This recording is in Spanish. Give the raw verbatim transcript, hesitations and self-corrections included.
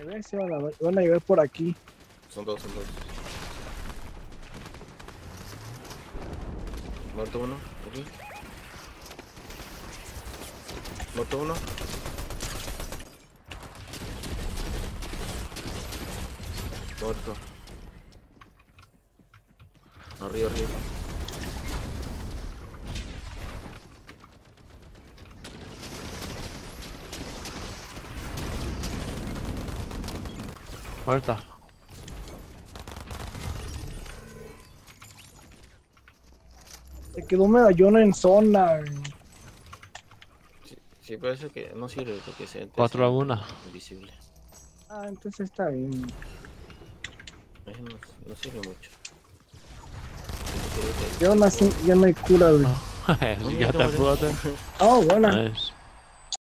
revés, se van a, van a llegar por aquí. Son dos, son dos. Muerto uno, aquí. Muerto uno. Muerto. Arriba, arriba. Muerta. Se quedó un medallón en zona. Sí, sí, pero eso que no sirve porque se cuatro a uno. invisible. Ah, entonces está bien. Eso no, no sirve mucho. Y aún así ya no hay cura, güey. Ya te puedo. Oh, buena. Nice.